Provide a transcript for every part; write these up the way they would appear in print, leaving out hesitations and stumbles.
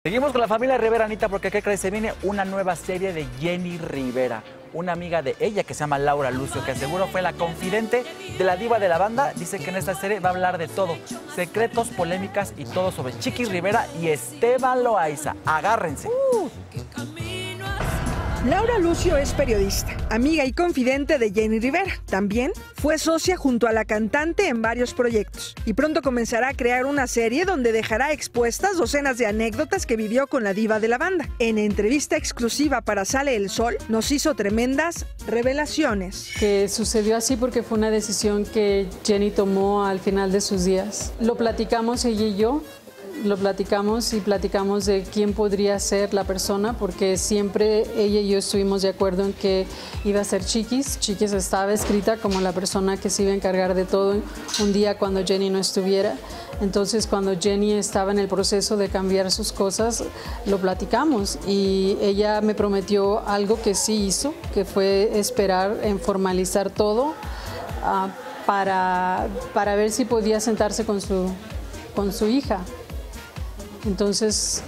Seguimos con la familia Rivera, Anita, porque ¿qué crees? Se viene una nueva serie de Jenny Rivera, una amiga de ella que se llama Laura Lucio, que seguro fue la confidente de la diva de la banda. Dice que en esta serie va a hablar de todo, secretos, polémicas y todo sobre Chiquis Rivera y Esteban Loaiza. Agárrense. Laura Lucio es periodista, amiga y confidente de Jenny Rivera. También fue socia junto a la cantante en varios proyectos. Y pronto comenzará a crear una serie donde dejará expuestas docenas de anécdotas que vivió con la diva de la banda. En entrevista exclusiva para Sale el Sol, nos hizo tremendas revelaciones. Que sucedió así porque fue una decisión que Jenny tomó al final de sus días. Lo platicamos ella y yo. Lo platicamos y platicamos de quién podría ser la persona, porque siempre ella y yo estuvimos de acuerdo en que iba a ser Chiquis. Chiquis estaba escrita como la persona que se iba a encargar de todo un día cuando Jenny no estuviera. Entonces, cuando Jenny estaba en el proceso de cambiar sus cosas, lo platicamos y ella me prometió algo que sí hizo, que fue esperar en formalizar todo para ver si podía sentarse con su hija. Entonces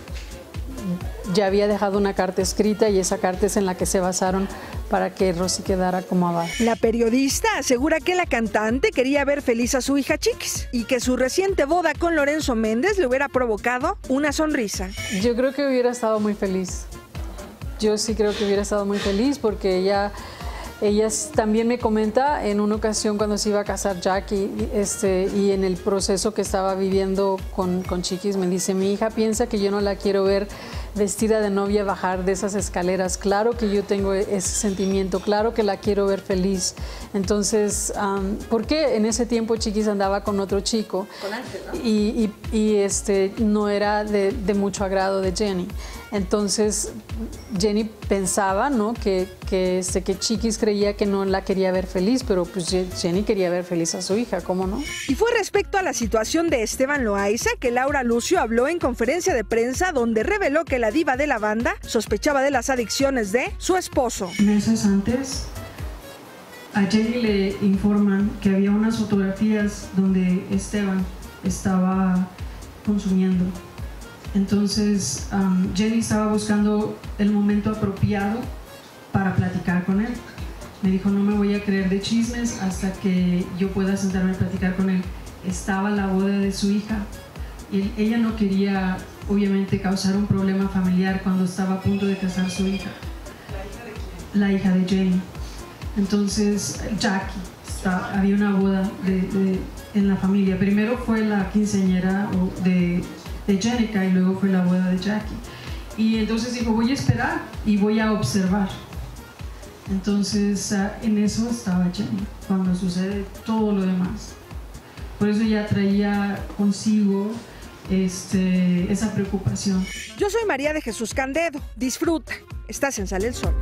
ya había dejado una carta escrita y esa carta es en la que se basaron para que Rosy quedara como Abad. La periodista asegura que la cantante quería ver feliz a su hija Chiquis y que su reciente boda con Lorenzo Méndez le hubiera provocado una sonrisa. Yo creo que hubiera estado muy feliz. Yo sí creo que hubiera estado muy feliz porque ella también me comenta en una ocasión cuando se iba a casar Jackie y en el proceso que estaba viviendo con Chiquis, me dice: mi hija piensa que yo no la quiero ver vestida de novia bajar de esas escaleras. Claro que yo tengo ese sentimiento, claro que la quiero ver feliz. Entonces, porque en ese tiempo Chiquis andaba con otro chico, con Ángel, ¿no? y no era de mucho agrado de Jenny. Entonces Jenny pensaba, ¿no?, que Chiquis creía que no la quería ver feliz, pero pues Jenny quería ver feliz a su hija, ¿cómo no? Y fue respecto a la situación de Esteban Loaiza que Laura Lucio habló en conferencia de prensa, donde reveló que la diva de la banda sospechaba de las adicciones de su esposo. Meses antes, a Jenny le informan que había unas fotografías donde Esteban estaba consumiendo. Entonces Jenny estaba buscando el momento apropiado para platicar con él. Me dijo: no me voy a creer de chismes hasta que yo pueda sentarme a platicar con él. Estaba la boda de su hija y ella no quería, obviamente, causar un problema familiar cuando estaba a punto de casar su hija. ¿La hija de quién? La hija de Jenny. Entonces Jackie, había una boda en la familia. Primero fue la quinceañera de Jenica y luego fue la boda de Jackie. Y entonces dijo: voy a esperar y voy a observar. Entonces en eso estaba Jenny cuando sucede todo lo demás. Por eso ya traía consigo esa preocupación. Yo soy María de Jesús Candedo. Disfruta. Estás en Sale el Sol.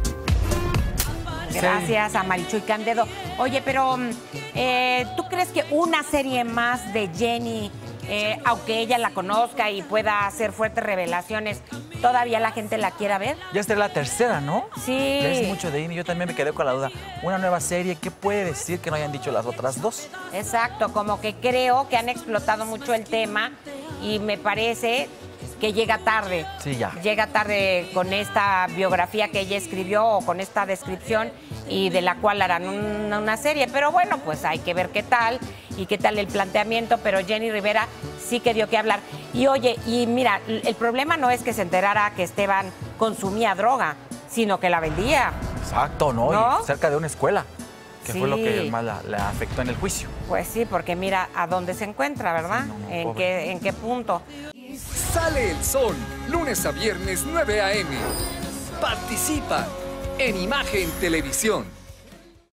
Gracias a Marichuy Candedo. Oye, pero ¿tú crees que una serie más de Jenny, aunque ella la conozca y pueda hacer fuertes revelaciones, todavía la gente la quiera ver? Ya será la tercera, ¿no? Sí. Ya es mucho de Jenny. Yo también me quedé con la duda. Una nueva serie, ¿qué puede decir que no hayan dicho las otras dos? Exacto, como que creo que han explotado mucho el tema y me parece que llega tarde. Sí, ya. Llega tarde con esta biografía que ella escribió o con esta descripción y de la cual harán una serie. Pero bueno, pues hay que ver qué tal y qué tal el planteamiento. Pero Jenny Rivera sí que dio que hablar. Y oye, y mira, el problema no es que se enterara que Esteban consumía droga, sino que la vendía. Exacto, ¿no? Y cerca de una escuela, que sí, fue lo que más la afectó en el juicio. Pues sí, porque mira a dónde se encuentra, ¿verdad? Sí, ¿En qué punto? Sale el Sol, lunes a viernes 9 a.m. Participa en Imagen Televisión.